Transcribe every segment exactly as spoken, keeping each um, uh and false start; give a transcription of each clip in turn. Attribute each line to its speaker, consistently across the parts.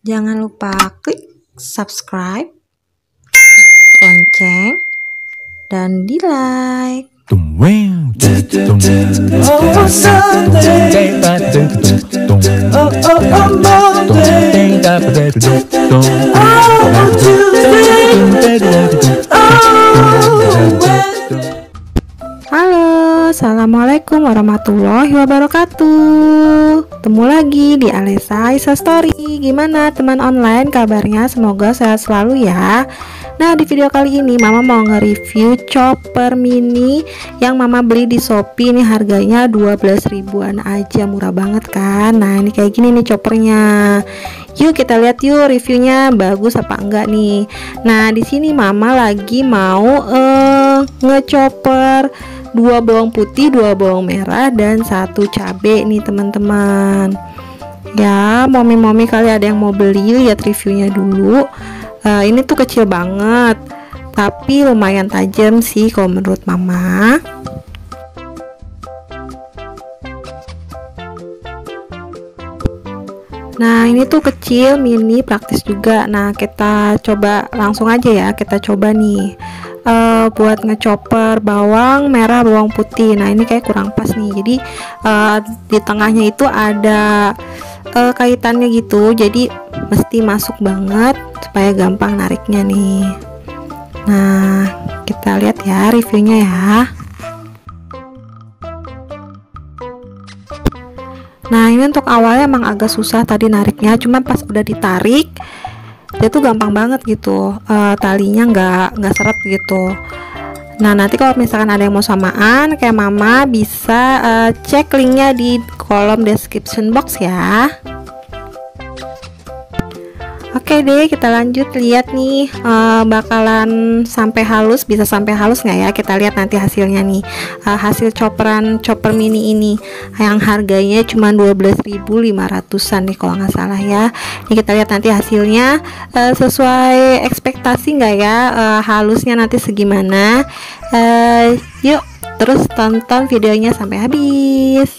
Speaker 1: Jangan lupa klik subscribe, lonceng, dan di like. Halo, assalamualaikum warahmatullahi wabarakatuh. Ketemu lagi di Alesa Isa Story. Gimana teman online kabarnya? Semoga sehat selalu ya. Nah, di video kali ini Mama mau nge-review chopper mini yang Mama beli di Shopee. Ini harganya dua belas ribuan aja, murah banget kan. Nah, ini kayak gini nih choppernya. Yuk kita lihat yuk reviewnya bagus apa enggak nih. Nah, di sini Mama lagi mau uh, nge-chopper dua bawang putih, dua bawang merah, dan satu cabai nih teman-teman. Ya, momi-momi kali ada yang mau beli, lihat reviewnya dulu. Uh, ini tuh kecil banget, tapi lumayan tajam sih kalau menurut Mama. Nah, ini tuh kecil, mini, praktis juga. Nah, kita coba langsung aja ya, kita coba nih uh, buat ngechopper bawang merah, bawang putih. Nah, ini kayak kurang pas nih, jadi uh, di tengahnya itu ada uh, kaitannya gitu, jadi mesti masuk banget supaya gampang nariknya nih. Nah, kita lihat ya reviewnya ya. Nah, ini untuk awalnya emang agak susah tadi nariknya, cuman pas udah ditarik dia tuh gampang banget gitu, uh, talinya nggak nggak seret gitu. Nah, nanti kalau misalkan ada yang mau samaan kayak Mama bisa uh, cek linknya di kolom description box ya. Oke deh, kita lanjut lihat nih uh, bakalan sampai halus, bisa sampai halus nggak ya? Kita lihat nanti hasilnya nih, uh, hasil chopperan chopper mini ini yang harganya cuma dua belas ribu lima ratusan nih kalau nggak salah ya. Ini kita lihat nanti hasilnya uh, sesuai ekspektasi nggak ya, uh, halusnya nanti segimana. Uh, yuk terus tonton videonya sampai habis.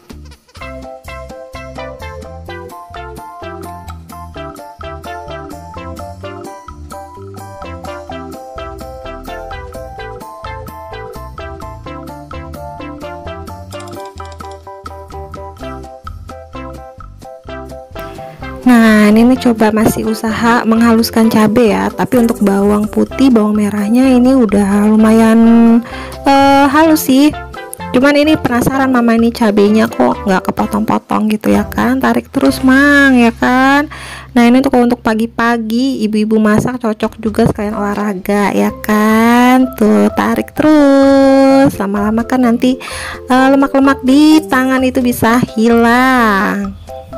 Speaker 1: Nah, ini nih coba masih usaha menghaluskan cabai ya, tapi untuk bawang putih, bawang merahnya ini udah lumayan uh, halus sih. Cuman ini penasaran Mama, ini cabainya kok nggak kepotong-potong gitu ya kan, tarik terus Mang ya kan. Nah, ini untuk untuk pagi-pagi ibu-ibu masak cocok juga sekalian olahraga ya kan. Tuh, tarik terus, lama-lama kan nanti uh, lemak-lemak di tangan itu bisa hilang.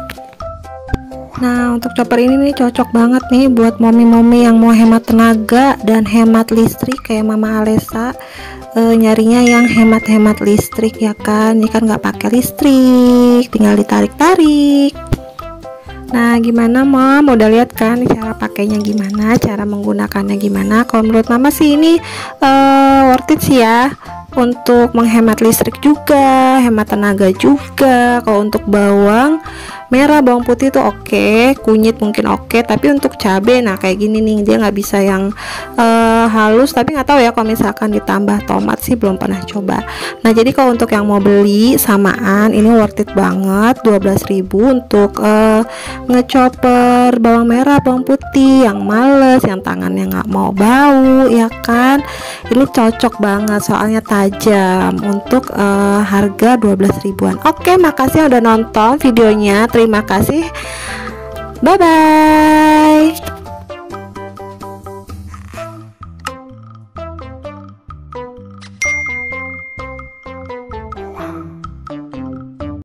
Speaker 1: Nah, untuk chopper ini nih cocok banget nih buat momi-momi yang mau hemat tenaga dan hemat listrik kayak Mama Alesa. E, nyarinya yang hemat-hemat listrik ya kan. Ini kan nggak pakai listrik, tinggal ditarik-tarik. Nah, gimana Mom? Udah lihat kan cara pakainya gimana, cara menggunakannya gimana? Kalau menurut Mama sih ini uh, worth it sih ya. Untuk menghemat listrik juga, hemat tenaga juga. Kalau untuk bawang merah, bawang putih tuh oke, okay. Kunyit mungkin oke, okay. Tapi untuk cabai, nah kayak gini nih, dia nggak bisa yang uh, halus. Tapi nggak tahu ya kalau misalkan ditambah tomat sih, belum pernah coba. Nah, jadi kalau untuk yang mau beli samaan, ini worth it banget, dua belas ribu untuk uh, ngechopper bawang merah, bawang putih, yang males, yang tangannya nggak mau bau ya kan. Ini cocok banget soalnya tajam untuk uh, harga dua belas ribuan. Oke, makasih udah nonton videonya. Terima kasih. Bye bye.